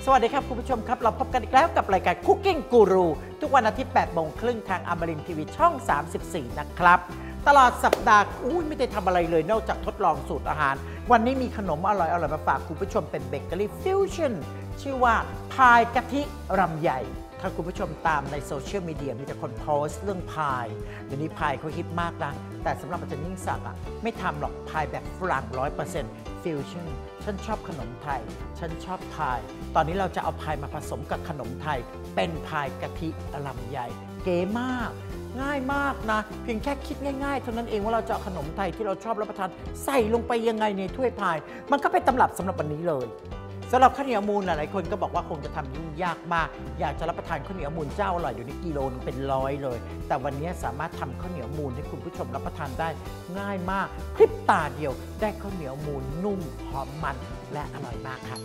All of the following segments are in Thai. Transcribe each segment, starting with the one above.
วัสดีครับคุณผู้ชมครับเราพบกันอีกแล้วกับรายการ Cooking Guru ทุกวันอาทิตย์ 8 โมงครึ่งทางอมรินทร์ทีวีช่อง 34 นะครับตลอดสัปดาห์ไม่ได้ทำอะไรเลยนอกจากทดลองสูตรอาหารวันนี้มีขนมอร่อยๆมาฝากคุณผู้ชมเป็นเบเกอรี่ฟิวชั่นชื่อว่าพายกะทิรำใหญ่ถ้าคุณผู้ชมตามในโซเชียลมีเดียมีแต่คนโพสต์เรื่องพายเดี๋ยวนี้พายเขาฮิตมากนะแต่สำหรับอาจารย์ยิ่งศักดิ์ไม่ทำหรอกพายแบบฝรั่ง 100% ฟิวชั่นฉันชอบขนมไทยฉันชอบพายตอนนี้เราจะเอาพายมาผสมกับขนมไทยเป็นพายกะทิรำใหญ่เก๋มากง่ายมากนะเพียงแค่คิดง่ายๆเท่านั้นเองว่าเราจะเอาขนมไทยที่เราชอบรับประทานใส่ลงไปยังไงในถ้วยพายมันก็เป็นตำรับสำหรับวันนี้เลยสำหรับข้าวเหนียวมูลหลายๆคนก็บอกว่าคงจะทำยุ่งยากมากอยากจะรับประทานข้าวเหนียวมูลเจ้าอร่อยอยู่ในกิโลนึงเป็น100เลยแต่วันนี้สามารถทำข้าวเหนียวมูลให้คุณผู้ชมรับประทานได้ง่ายมากพริบตาเดียวได้ข้าวเหนียวมูลนุ่มหอมมันและอร่อยมากครับ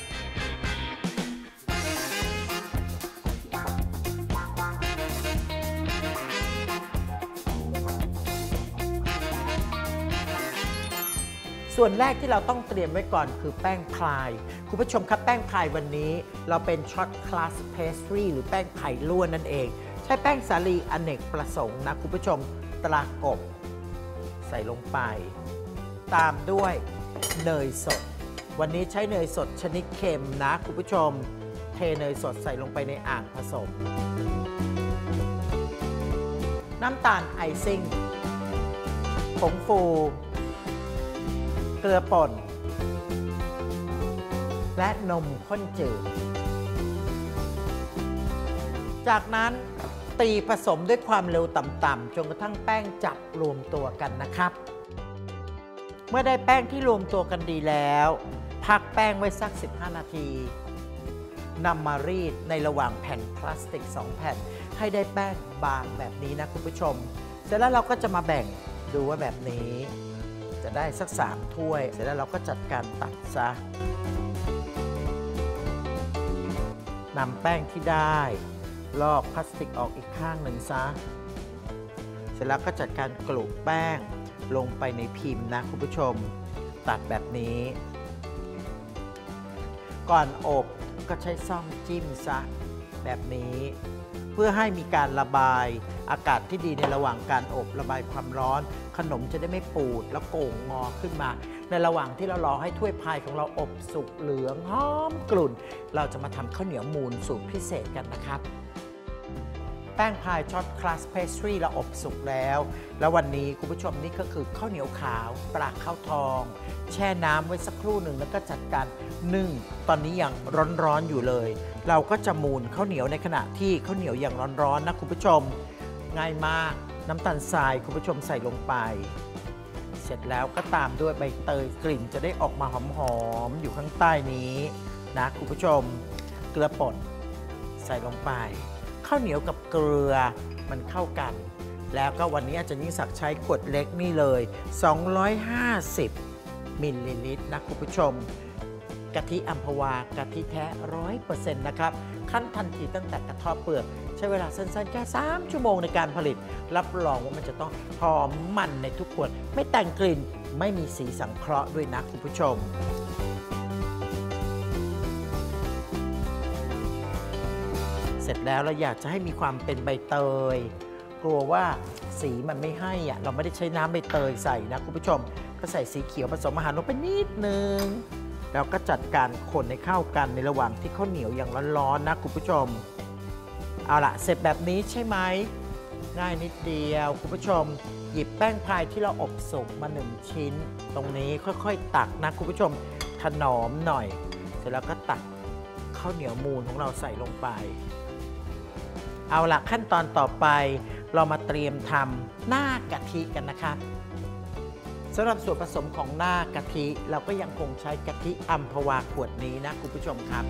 ส่วนแรกที่เราต้องเตรียมไว้ก่อนคือแป้งพายคุณผู้ชมครับแป้งพายวันนี้เราเป็นช็อตคลาสเพสทรีหรือแป้งไผ่ล้วนนั่นเองใช้แป้งสาลีอเนกประสงค์นะคุณผู้ชมตรากบใส่ลงไปตามด้วยเนยสดวันนี้ใช้เนยสดชนิดเค็มนะคุณผู้ชมเทเนยสดใส่ลงไปในอ่างผสมน้ำตาลไอซิ่งผงฟูเกลือป่นและนมข้นจืดจากนั้นตีผสมด้วยความเร็วต่ำๆจนกระทั่งแป้งจับรวมตัวกันนะครับเมื่อได้แป้งที่รวมตัวกันดีแล้วพักแป้งไว้สัก15นาทีนำมารีดในระหว่างแผ่นพลาสติก2แผ่นให้ได้แป้งบางแบบนี้นะคุณผู้ชมเสร็จแล้วเราก็จะมาแบ่งดูว่าแบบนี้จะได้สัก3ถ้วยเสร็จแล้วเราก็จัดการตัดซะนำแป้งที่ได้ลอกพลาสติกออกอีกข้างหนึ่งซะเสร็จแล้วก็จัดการกลุแป้งลงไปในพิมพ์นะคุณผู้ชมตัดแบบนี้ก่อนอบก็ใช้ซ่อมจิ้มซะแบบนี้เพื่อให้มีการระบายอากาศที่ดีในระหว่างการอบระบายความร้อนขนมจะได้ไม่ปูดแล้วโก่งงอขึ้นมาในระหว่างที่เรารอให้ถ้วยพายของเราอบสุกเหลืองหอมกลุ่นเราจะมาทำข้าวเหนียวมูลสูตรพิเศษกันนะครับแป้งพายช็อตคลาสเพสทรีเราอบสุกแล้ววันนี้คุณผู้ชมนี่ก็คือข้าวเหนียวขาวปลาข้าวทองแช่น้ำไว้สักครู่หนึ่งแล้วก็จัดการนึ่งตอนนี้ยังร้อนๆอยู่เลยเราก็จะมูลข้าวเหนียวในขณะที่ข้าวเหนียวยังร้อนๆนะคุณผู้ชมง่ายมากน้ำตาลทรายคุณผู้ชมใส่ลงไปเสร็จแล้วก็ตามด้วยใบเตยกลิ่นจะได้ออกมาหอมๆอยู่ข้างใต้นี้นะคุณผู้ชมเกลือป่นใส่ลงไปข้าวเหนียวกับเกลือมันเข้ากันแล้วก็วันนี้อาจารย์ยิ่งศักดิ์ใช้ขวดเล็กนี่เลย250มิลลิลิตรนะคุณผู้ชมกะทิอัมพวากะทิแท้ 100% นะครับขั้นทันทีตั้งแต่กระเทาะเปลือกใช้เวลาสั้นๆแค่3ชั่วโมงในการผลิตรับรองว่ามันจะต้องหอมมันในทุกขวดไม่แต่งกลิ่นไม่มีสีสังเคราะห์ด้วยนะคุณผู้ชมเสร็จแล้วเราอยากจะให้มีความเป็นใบเตยกลัวว่าสีมันไม่ให้เราไม่ได้ใช้น้ำใบเตยใส่นะคุณผู้ชมก็ใส่สีเขียวผสมอาหารลงไปนิดนึงแล้วก็จัดการคนให้เข้ากันในระหว่างที่ข้าวเหนียวยังร้อนๆนะคุณผู้ชมเอาล่ะเสร็จแบบนี้ใช่ไหมง่ายนิดเดียวคุณผู้ชมหยิบแป้งพายที่เราอบสุกมา1ชิ้นตรงนี้ค่อยๆตักนะคุณผู้ชมถนอมหน่อยเสร็จแล้วก็ตักข้าวเหนียวมูนของเราใส่ลงไปเอาล่ะขั้นตอนต่อไปเรามาเตรียมทำหน้ากะทิกันนะคะสำหรับส่วนผสมของหน้ากะทิเราก็ยังคงใช้กะทิอัมพวาขวดนี้นะคุณผู้ชมครับ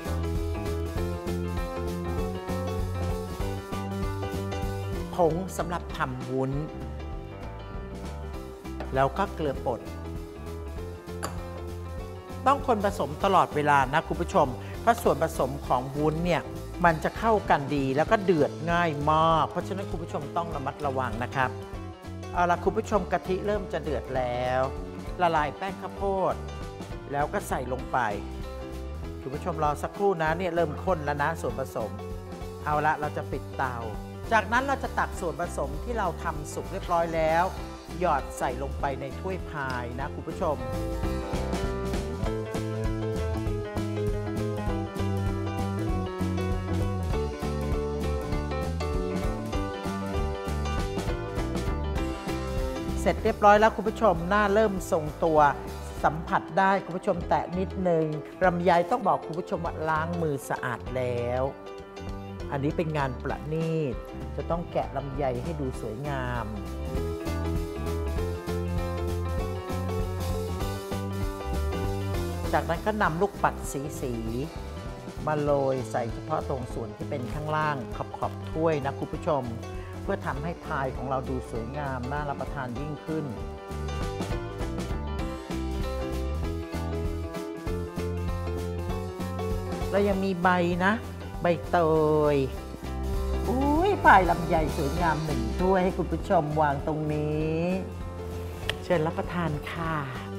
ผงสำหรับทำวุ้นแล้วก็เกลือป่นต้องคนผสมตลอดเวลานะคุณผู้ชมเพราะส่วนผสมของวุ้นเนี่ยมันจะเข้ากันดีแล้วก็เดือดง่ายมากเพราะฉะนั้นคุณผู้ชมต้องระมัดระวังนะครับเอาล่ะคุณผู้ชมกะทิเริ่มจะเดือดแล้วละลายแป้งข้าวโพดแล้วก็ใส่ลงไปคุณผู้ชมรอสักครู่นะเนี่ยเริ่มข้นแล้วนะส่วนผสมเอาละเราจะปิดเตาจากนั้นเราจะตักส่วนผสมที่เราทำสุกเรียบร้อยแล้วหยอดใส่ลงไปในถ้วยพายนะคุณผู้ชมเสร็จเรียบร้อยแล้วคุณผู้ชมหน้าเริ่มทรงตัวสัมผัสได้คุณผู้ชมแตะนิดนึงลำไยต้องบอกคุณผู้ชมว่าล้างมือสะอาดแล้วอันนี้เป็นงานประณีตจะต้องแกะลำไยให้ดูสวยงามจากนั้นก็นำลูกปัดสีมาโรยใส่เฉพาะตรงส่วนที่เป็นข้างล่างขอบถ้วยนะคุณผู้ชมเพื่อทำให้พายของเราดูสวยงามน่ารับประทานยิ่งขึ้นแล้วยังมีใบนะใบเตยอุ้ยพายลำไยสวยงาม1 ถ้วยให้คุณผู้ชมวางตรงนี้เชิญรับประทานค่ะ